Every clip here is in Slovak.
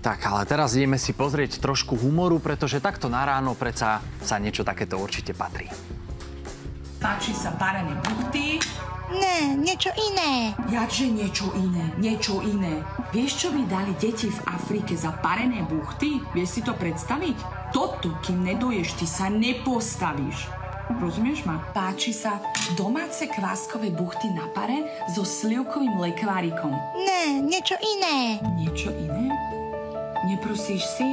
Tak, ale teraz ideme si pozrieť trošku humoru, pretože takto na ráno predsa sa niečo takéto určite patrí. Páči sa parené buchty? Ne, niečo iné. Jakže niečo iné? Niečo iné. Vieš, čo by dali deti v Afrike za parené buchty? Vieš si to predstaviť? Toto, kým nedoješ, ty sa nepostavíš. Rozumieš ma? Páči sa domáce kváskové buchty na pare so slivkovým lekvárikom. Ne, niečo iné. Niečo iné? Neprosíš si?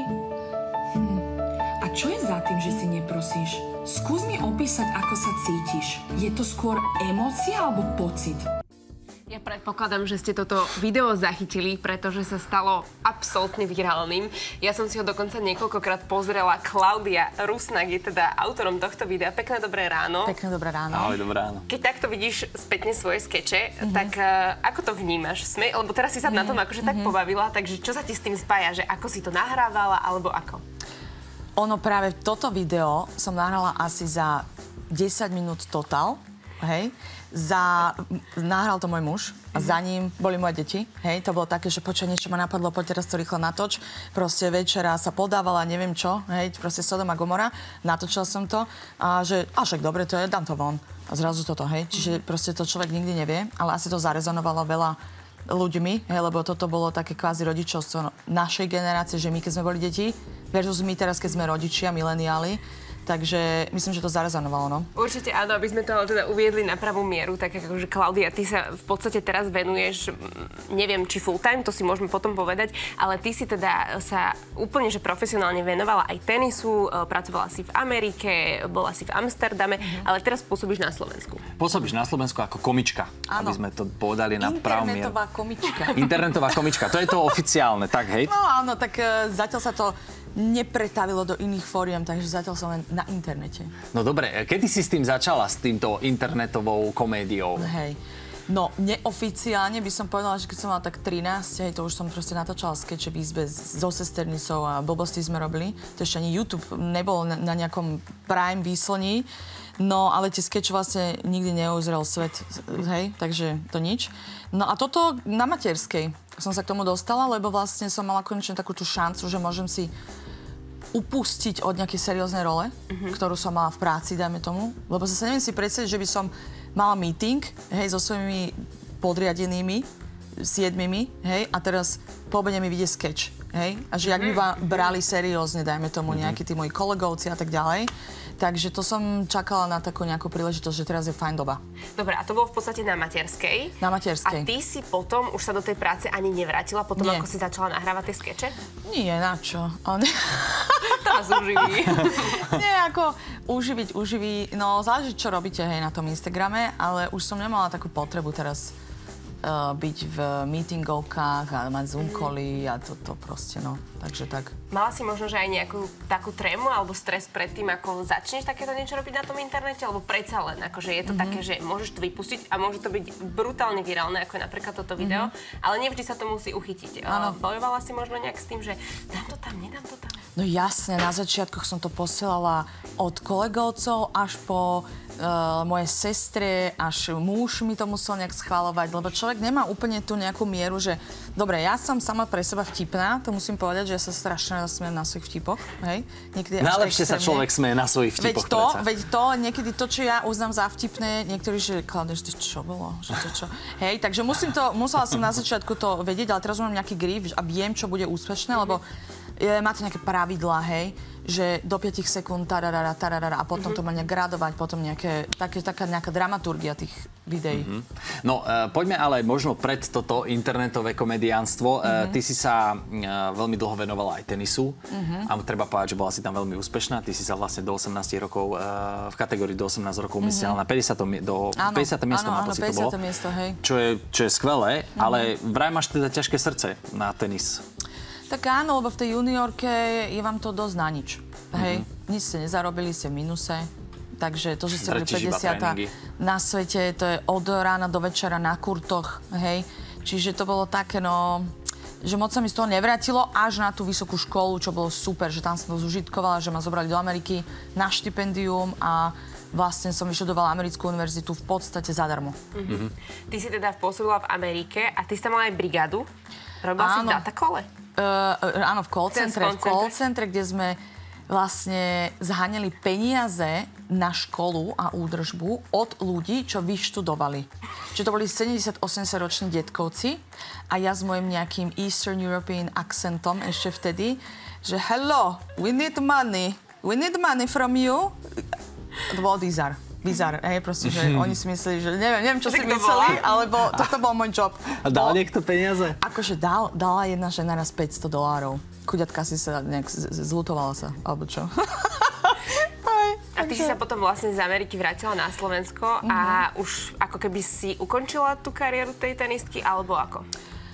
A čo je za tým, že si neprosíš? Skús mi opísať, ako sa cítiš. Je to skôr emócia alebo pocit? Ja predpokladám, že ste toto video zachytili, pretože sa stalo absolútne virálnym. Ja som si ho dokonca niekoľkokrát pozrela. Klaudia Rusnak je teda autorom tohto videa. Pekné dobré ráno. Pekné dobré ráno. Ahoj, dobré ráno. Keď takto vidíš spätne svoje skeče, tak ako to vnímaš? Lebo teraz si sa na tom akože tak pobavila, takže čo sa ti s tým spája? Že ako si to nahrávala, alebo ako? Ono práve toto video som nahrala asi za 10 minút total, hej. Nahral to môj muž a za ním boli moje deti, hej. To bolo také, že počuj, niečo ma napadlo, poď teraz to rýchlo natoč. Proste večera sa podávala, neviem čo, hej, proste Sodom a Gomora. Natočila som to a že, však dobre, to je, dám to von. A zrazu toto, hej. Čiže proste to človek nikdy nevie, ale asi to zarezonovalo veľa ľuďmi, hej, lebo toto bolo také kvázi rodičovstvo našej generácie, že my, keď sme boli deti, versus my teraz, keď sme rodičia, mileniáli. Takže myslím, že to zarezonovalo, no. Určite áno, aby sme to teda uviedli na pravú mieru, tak akože Klaudia, ty sa v podstate teraz venuješ, neviem, či full time, to si môžeme potom povedať, ale ty si teda sa úplne, že profesionálne venovala aj tenisu, pracovala si v Amerike, bola si v Amsterdame, ale teraz pôsobíš na Slovensku. Pôsobíš na Slovensku ako komička, áno. Aby sme to povedali na pravú mieru. Internetová komička. Internetová komička, to je to oficiálne, tak hej? No áno, tak zatiaľ sa to nepretavilo do iných fóriem, takže zatiaľ som len na internete. No dobre, kedy si s tým začala, s týmto internetovou komédiou? Hej. No, neoficiálne by som povedala, že keď som mala tak 13, hej, to už som proste natáčala skeče v izbe so sesternicou a blbosti sme robili. To ešte ani YouTube nebol na nejakom prime výslní. No, ale tie skeče vlastne nikdy neuzrel svet, hej, takže to nič. No a toto na materskej som sa k tomu dostala, lebo vlastne som mala konečne takú tú šancu, že môžem si upustiť od nejakej serióznej role, ktorú som mala v práci, dajme tomu. Lebo zase neviem si predstaviť, že by som mala meeting, hej, so svojimi podriadenými, 7, hej, a teraz po obede mi vyjde sketch, hej. A že jak by ma brali seriózne, dajme tomu, nejakí tí moji kolegovci a tak ďalej. Takže to som čakala na takú nejakú príležitosť, že teraz je fajn doba. Dobre, a to bolo v podstate na materskej. Na materskej. A ty si potom už sa do tej práce ani nevrátila, potom Nie. ako si začala nahrávať tie skeče? Nie, na čo? To vás uživí. Nie, ako uživí. No, záleží, čo robíte, hej, na tom Instagrame, ale už som nemala takú potrebu teraz byť v meetingovkách a mať Zoom cally a to proste, no. Takže tak. Mala si možno, že aj nejakú takú trému alebo stres pred tým, ako začneš takéto niečo robiť na tom internete? Alebo predsa len, akože je to také, že môžeš to vypustiť a môže to byť brutálne virálne, ako je napríklad toto video, ale nevždy sa to musí uchytiť. Bojovala si možno nejak s tým, že dám to tam, nedám to tam? No jasne, na začiatkoch som to posielala od kolegovcov až po moje sestre, až muž mi to musel nejak schvaľovať, lebo človek nemá úplne tú nejakú mieru, že dobre, ja som sama pre seba vtipná, to musím povedať, že ja sa strašne zasmiem na svojich vtipoch, hej. Najlepšie sa človek smeje na svojich vtipoch. Veď to, niekedy to, čo ja uznám za vtipné, niektorí, že Klaudia, že to čo bolo? Že to čo? Hej, takže musela som na začiatku to vedieť, ale teraz mám nejaký grif a viem, čo bude úspešné, lebo máte nejaké pravidlá, hej, že do 5 sekúnd tararara a potom to má nejak gradovať, potom taká nejaká dramaturgia tých videí. No, poďme ale možno pred toto internetové komediánstvo. Ty si sa veľmi dlho venovala aj tenisu a treba povedať, že bola si tam veľmi úspešná. Ty si sa vlastne do 18 rokov, v kategórii do 18 rokov umiestnila na 50. miesto, mám pocit, to bolo. 50. miesto, hej. Čo je skvelé, ale vraj máš teda ťažké srdce na tenis. Tak áno, lebo v tej juniorke je vám to dosť na nič. Hej, nič ste nezarobili, ste v minuse. Takže to, že ste boli 50. na svete, to je od rána do večera na kurtoch, hej. Čiže to bolo také, no, že moc sa mi z toho nevrátilo až na tú vysokú školu, čo bolo super, že tam som to zužitkovala, že ma zobrali do Ameriky na štipendium a vlastne som vyštudovala americkú univerzitu v podstate zadarmo. Ty si teda pôsobila v Amerike a ty si tam mala aj brigádu. Robila si v datakole? Áno, v call centre, kde sme vlastne zháňali peniaze na školu a údržbu od ľudí, čo vyštudovali. Čiže to boli 70-80 roční detkovci a ja s mojim nejakým Eastern European accentom ešte vtedy, že hello, we need money from you. To bol bizar, proste, že oni si mysleli, že neviem, čo si mysleli, alebo toto bol môj job. A dal niekto peniaze? Akože dala jedna žena raz $500. Chuďatka si sa nejak zlutovala sa, alebo čo. A ty si sa potom vlastne z Ameriky vrátila na Slovensko a už ako keby si ukončila tú kariéru tej tenistky, alebo ako?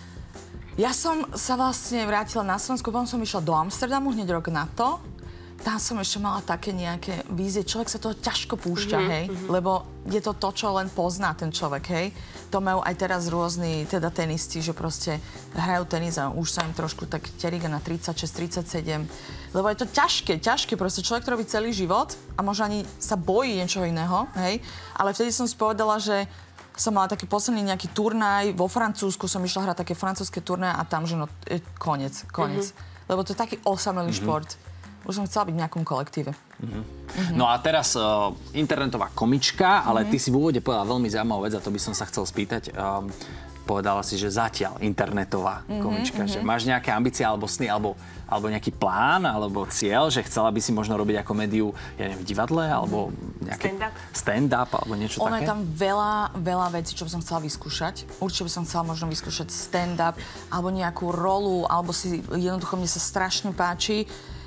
Ja som sa vlastne vrátila na Slovensko, potom som išla do Amsterdamu hneď rok na to. Tam som ešte mala také nejaké vízie. Človek sa toho ťažko púšťa, hej? Lebo je to to, čo len pozná ten človek, hej? To majú aj teraz rôzni teda tenisti, že proste hrajú tenis a už sa im trošku tak teriga na 36, 37. Lebo je to ťažké. Proste človek to robí celý život a možno ani sa bojí niečoho iného, hej? Ale vtedy som si povedala, že som mala taký posledný nejaký turnaj. Vo Francúzsku som išla hrať také francúzske turnaje a tam, že koniec. Lebo to je taký osamelý šport. Už som chcela byť v nejakom kolektíve. No a teraz internetová komička, ale ty si v úvode povedala veľmi zaujímavú vec a to by som sa chcel spýtať. Povedala si, že zatiaľ internetová komička. Že máš nejaké ambície alebo sny, alebo nejaký plán, alebo cieľ, že chcela by si možno robiť ako médiu, ja neviem, v divadle, alebo nejaké stand-up, alebo niečo také? Ono je tam veľa vecí, čo by som chcela vyskúšať. Určite by som chcela možno vyskúšať stand-up, alebo nejakú rolu, alebo si jednoducho mne sa strašne páči.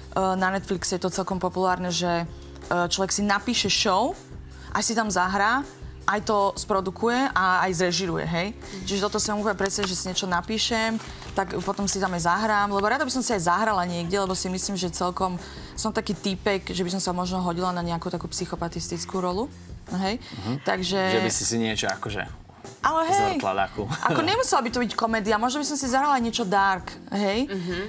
Na Netflixe je to celkom populárne, že človek si napíše show, aj si tam zahrá, aj to sprodukuje a aj zrežiruje, hej? Čiže toto si úplne predstaviť, že si niečo napíšem, tak potom si tam aj zahrám, lebo rada by som si aj zahrala niekde, lebo si myslím, že celkom som taký týpek, že by som sa možno hodila na nejakú takú psychopatistickú rolu, hej? Takže... Že by si niečo akože... Ale hej, Zrtladáku. ako nemusela by to byť komédia, možno by som si zahrala aj niečo dark, hej?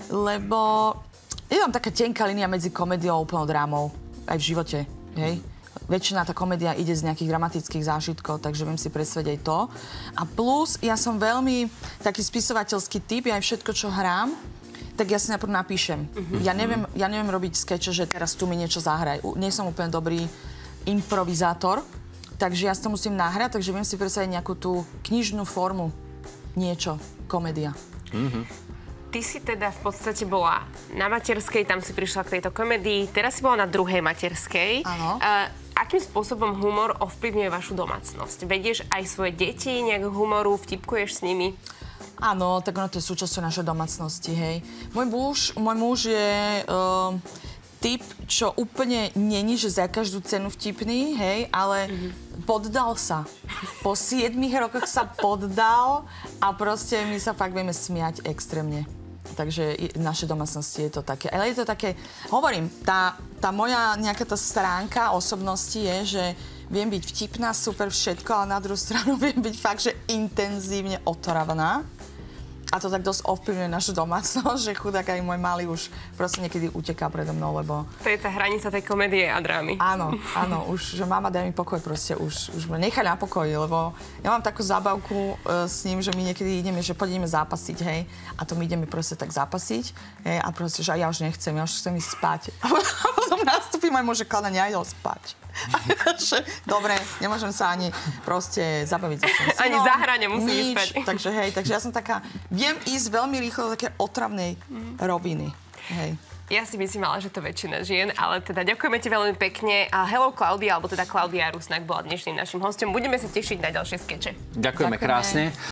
Lebo... Je tam taká tenká línia medzi komédiou a úplnou drámou. Aj v živote, hej? Väčšina tá komédia ide z nejakých dramatických zážitkov, takže viem si predstaviť aj to. A plus, ja som veľmi taký spisovateľský typ, ja aj všetko, čo hrám, tak ja si najprv napíšem. Ja neviem robiť skeče, že teraz tu mi niečo zahraj. Nie som úplne dobrý improvizátor, takže ja si to musím nahrať, takže viem si predstaviť nejakú tú knižnú formu. Niečo, komédia. Ty si teda v podstate bola na materskej, tam si prišla k tejto komédii, teraz si bola na druhej materskej. Áno. Akým spôsobom humor ovplyvňuje vašu domácnosť? Vedieš aj svoje deti nejak humoru, vtipkuješ s nimi? Áno, tak ono to je súčasťou našej domácnosti, hej. Môj muž je typ, čo úplne není, že za každú cenu vtipný, hej, ale poddal sa. Po 7 rokoch sa poddal a proste my sa fakt vieme smiať extrémne. Takže v našej domácnosti je to také. Ale je to také, hovorím, tá moja nejaká tá stránka osobnosti je, že viem byť vtipná, super všetko, ale na druhú stranu viem byť fakt, že intenzívne otravná. A to tak dosť ovplyvňuje našu domácnosť, že chudák aj môj malý už proste niekedy uteká predo mnou, lebo... To je tá hranica tej komédie a drámy. Áno, už, že mama, daj mi pokoj, proste už ma nechaj na pokoji, lebo ja mám takú zábavku s ním, že my niekedy ideme, že poďme zápasiť, hej, a to my ideme proste tak zápasiť, hej, a proste, že ja už nechcem, ja už chcem ísť spať. A potom nastúpi môj muž, že Klana, nejdol spať. Dobre, nemôžem sa ani proste zabaviť so svojím synom. Ani za hrane musím ísť spať. Takže hej, takže ja som taká, viem ísť veľmi rýchlo do také otravnej roviny. Hej. Ja si myslím, ale že to väčšina žien, ale teda ďakujeme ti veľmi pekne. A hello Klaudia, alebo teda Klaudia Rusnak bola dnešným našim hosťom. Budeme sa tešiť na ďalšie skeče. Ďakujeme krásne.